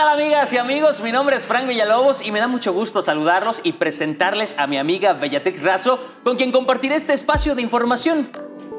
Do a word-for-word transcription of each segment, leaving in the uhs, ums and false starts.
tal, amigas y amigos? Mi nombre es Frank Villalobos y me da mucho gusto saludarlos y presentarles a mi amiga Bellatrix Razo, con quien compartiré este espacio de información.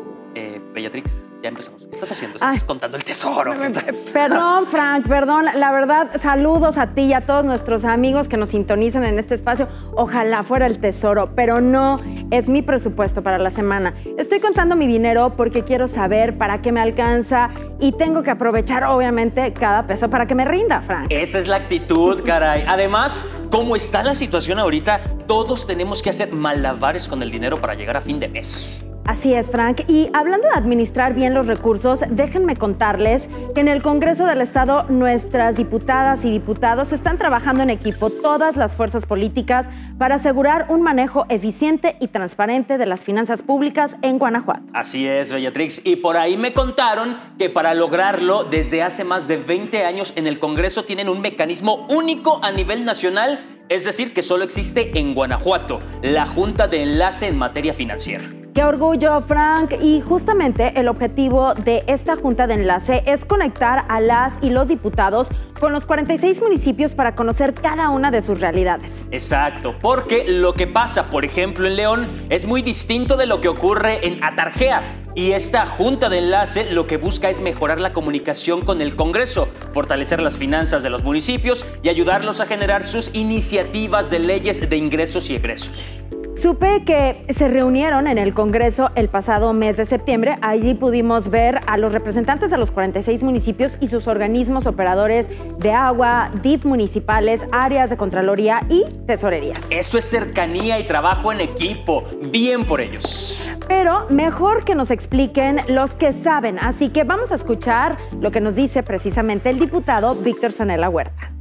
Eh, Bellatrix, ya empezamos. ¿Qué estás haciendo? ¿Estás Ay. contando el tesoro? ¿Qué estás... Perdón, Frank, perdón. La verdad, saludos a ti y a todos nuestros amigos que nos sintonizan en este espacio. Ojalá fuera el tesoro, pero no, es mi presupuesto para la semana. Estoy contando mi dinero porque quiero saber para qué me alcanza y tengo que aprovechar, obviamente, cada peso para que me rinda, Frank. Esa es la actitud, caray. Además, ¿cómo está la situación ahorita? Todos tenemos que hacer malabares con el dinero para llegar a fin de mes. Así es, Frank. Y hablando de administrar bien los recursos, déjenme contarles que en el Congreso del Estado nuestras diputadas y diputados están trabajando en equipo, todas las fuerzas políticas, para asegurar un manejo eficiente y transparente de las finanzas públicas en Guanajuato. Así es, Bellatrix. Y por ahí me contaron que para lograrlo, desde hace más de veinte años en el Congreso tienen un mecanismo único a nivel nacional, es decir, que solo existe en Guanajuato, la Junta de Enlace en materia financiera. ¡Qué orgullo, Frank! Y justamente el objetivo de esta Junta de Enlace es conectar a las y los diputados con los cuarenta y seis municipios para conocer cada una de sus realidades. Exacto, porque lo que pasa, por ejemplo, en León es muy distinto de lo que ocurre en Atarjea. Y esta Junta de Enlace lo que busca es mejorar la comunicación con el Congreso, fortalecer las finanzas de los municipios y ayudarlos a generar sus iniciativas de leyes de ingresos y egresos. Supe que se reunieron en el Congreso el pasado mes de septiembre. Allí pudimos ver a los representantes de los cuarenta y seis municipios y sus organismos operadores de agua, D I F municipales, áreas de Contraloría y tesorerías. Eso es cercanía y trabajo en equipo. Bien por ellos. Pero mejor que nos expliquen los que saben. Así que vamos a escuchar lo que nos dice precisamente el diputado Víctor Zanella Huerta.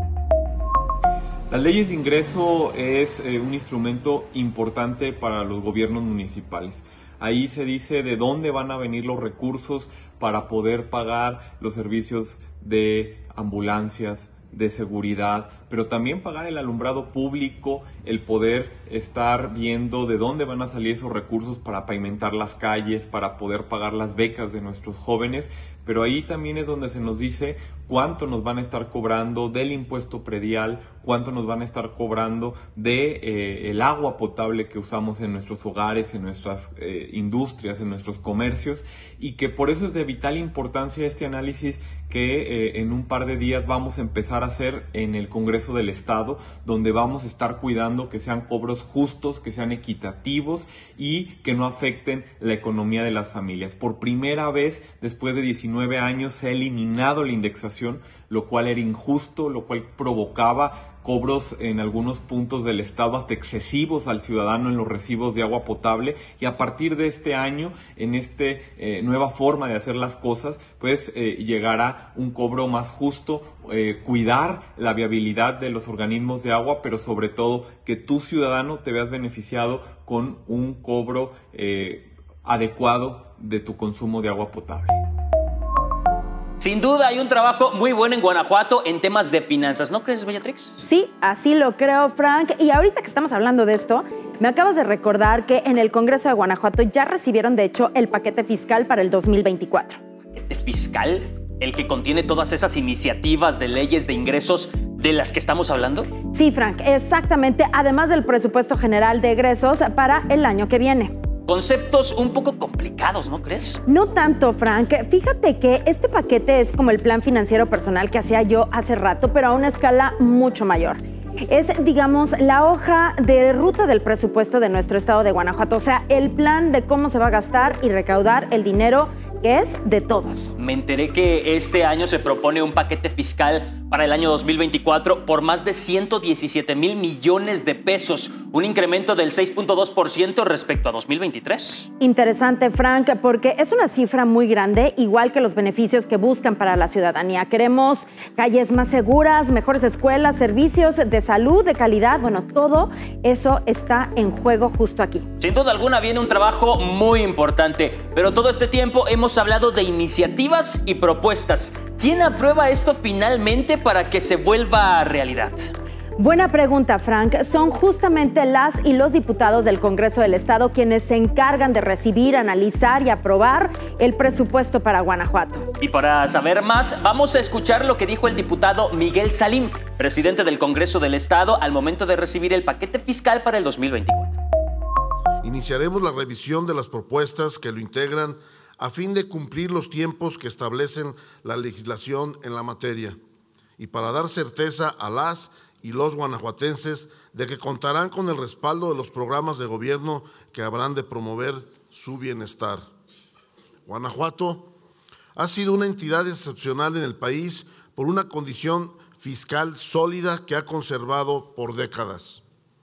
Las leyes de ingreso es eh, un instrumento importante para los gobiernos municipales. Ahí se dice de dónde van a venir los recursos para poder pagar los servicios de ambulancias, de seguridad, pero también pagar el alumbrado público, el poder estar viendo de dónde van a salir esos recursos para pavimentar las calles, para poder pagar las becas de nuestros jóvenes, pero ahí también es donde se nos dice cuánto nos van a estar cobrando del impuesto predial, cuánto nos van a estar cobrando de eh, el agua potable que usamos en nuestros hogares, en nuestras eh, industrias, en nuestros comercios, y que por eso es de vital importancia este análisis que eh, en un par de días vamos a empezar a hacer en el Congreso del Estado, donde vamos a estar cuidando que sean cobros justos, que sean equitativos y que no afecten la economía de las familias. Por primera vez, después de diecinueve años, se ha eliminado la indexación, lo cual era injusto, lo cual provocaba cobros en algunos puntos del estado hasta excesivos al ciudadano en los recibos de agua potable, y a partir de este año, en esta eh, nueva forma de hacer las cosas, pues eh, llegará un cobro más justo, eh, cuidar la viabilidad de los organismos de agua, pero sobre todo que tú, ciudadano, te veas beneficiado con un cobro eh, adecuado de tu consumo de agua potable. Sin duda hay un trabajo muy bueno en Guanajuato en temas de finanzas, ¿no crees, Bellatrix? Sí, así lo creo, Frank. Y ahorita que estamos hablando de esto, me acabas de recordar que en el Congreso de Guanajuato ya recibieron, de hecho, el paquete fiscal para el dos mil veinticuatro. ¿Paquete fiscal? ¿El que contiene todas esas iniciativas de leyes de ingresos de las que estamos hablando? Sí, Frank, exactamente, además del presupuesto general de egresos para el año que viene. Conceptos un poco complicados, ¿no crees? No tanto, Frank. Fíjate que este paquete es como el plan financiero personal que hacía yo hace rato, pero a una escala mucho mayor. Es, digamos, la hoja de ruta del presupuesto de nuestro estado de Guanajuato, o sea, el plan de cómo se va a gastar y recaudar el dinero que es de todos. Me enteré que este año se propone un paquete fiscal para el año dos mil veinticuatro por más de ciento diecisiete mil millones de pesos, un incremento del seis punto dos por ciento respecto a dos mil veintitrés. Interesante, Frank, porque es una cifra muy grande, igual que los beneficios que buscan para la ciudadanía. Queremos calles más seguras, mejores escuelas, servicios de salud, de calidad. Bueno, todo eso está en juego justo aquí. Sin duda alguna viene un trabajo muy importante, pero todo este tiempo hemos hablado de iniciativas y propuestas. ¿Quién aprueba esto finalmente para que se vuelva realidad? Buena pregunta, Frank. Son justamente las y los diputados del Congreso del Estado quienes se encargan de recibir, analizar y aprobar el presupuesto para Guanajuato. Y para saber más, vamos a escuchar lo que dijo el diputado Miguel Salim, presidente del Congreso del Estado, al momento de recibir el paquete fiscal para el dos mil veinticuatro. Iniciaremos la revisión de las propuestas que lo integran a fin de cumplir los tiempos que establecen la legislación en la materia y para dar certeza a las y los guanajuatenses de que contarán con el respaldo de los programas de gobierno que habrán de promover su bienestar. Guanajuato ha sido una entidad excepcional en el país por una condición fiscal sólida que ha conservado por décadas.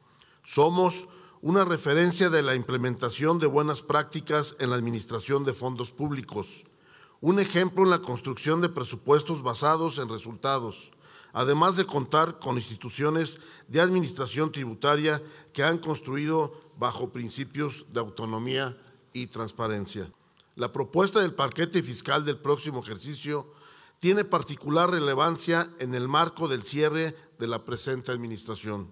Somos una referencia de la implementación de buenas prácticas en la administración de fondos públicos, un ejemplo en la construcción de presupuestos basados en resultados, además de contar con instituciones de administración tributaria que han construido bajo principios de autonomía y transparencia. La propuesta del paquete fiscal del próximo ejercicio tiene particular relevancia en el marco del cierre de la presente administración.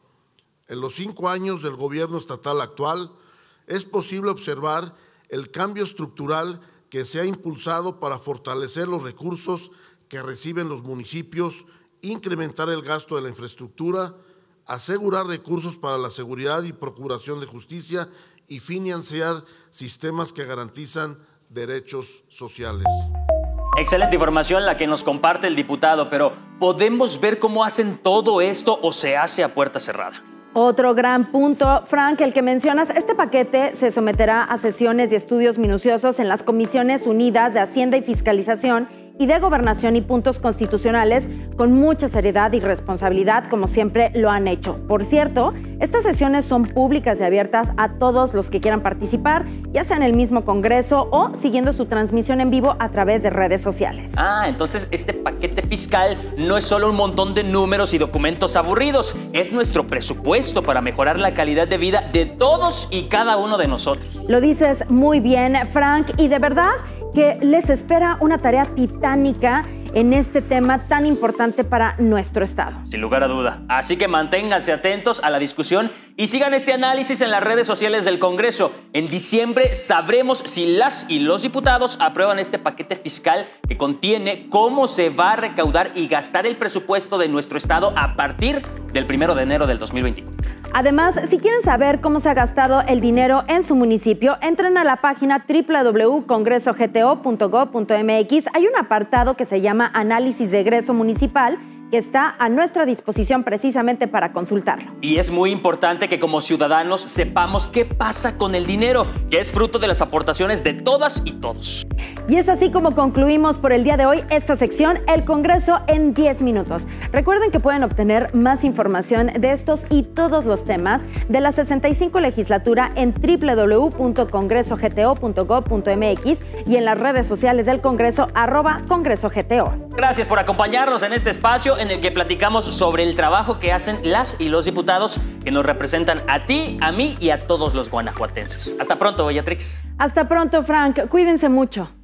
En los cinco años del gobierno estatal actual, es posible observar el cambio estructural que se ha impulsado para fortalecer los recursos que reciben los municipios, incrementar el gasto de la infraestructura, asegurar recursos para la seguridad y procuración de justicia y financiar sistemas que garantizan derechos sociales. Excelente información la que nos comparte el diputado, pero ¿podemos ver cómo hacen todo esto o se hace a puerta cerrada? Otro gran punto, Frank, el que mencionas. Este paquete se someterá a sesiones y estudios minuciosos en las Comisiones Unidas de Hacienda y Fiscalización y de Gobernación y Puntos Constitucionales con mucha seriedad y responsabilidad, como siempre lo han hecho. Por cierto, estas sesiones son públicas y abiertas a todos los que quieran participar, ya sea en el mismo Congreso o siguiendo su transmisión en vivo a través de redes sociales. Ah, entonces este paquete fiscal no es solo un montón de números y documentos aburridos, es nuestro presupuesto para mejorar la calidad de vida de todos y cada uno de nosotros. Lo dices muy bien, Frank, y de verdad que les espera una tarea titánica en este tema tan importante para nuestro estado. Sin lugar a duda. Así que manténganse atentos a la discusión y sigan este análisis en las redes sociales del Congreso. En diciembre sabremos si las y los diputados aprueban este paquete fiscal que contiene cómo se va a recaudar y gastar el presupuesto de nuestro estado a partir del primero de enero del dos mil veinticuatro. Además, si quieren saber cómo se ha gastado el dinero en su municipio, entren a la página doble u doble u doble u punto congreso g t o punto gob punto m x. Hay un apartado que se llama Análisis de Egreso Municipal, que está a nuestra disposición precisamente para consultarlo. Y es muy importante que como ciudadanos sepamos qué pasa con el dinero, que es fruto de las aportaciones de todas y todos. Y es así como concluimos por el día de hoy esta sección, El Congreso en diez minutos. Recuerden que pueden obtener más información de estos y todos los temas de la sesenta y cinco legislatura en doble u doble u doble u punto congreso g t o punto gob punto m x y en las redes sociales del Congreso, arroba Congreso G T O. Gracias por acompañarnos en este espacio en el que platicamos sobre el trabajo que hacen las y los diputados que nos representan a ti, a mí y a todos los guanajuatenses. Hasta pronto, Bellatrix. Hasta pronto, Frank. Cuídense mucho.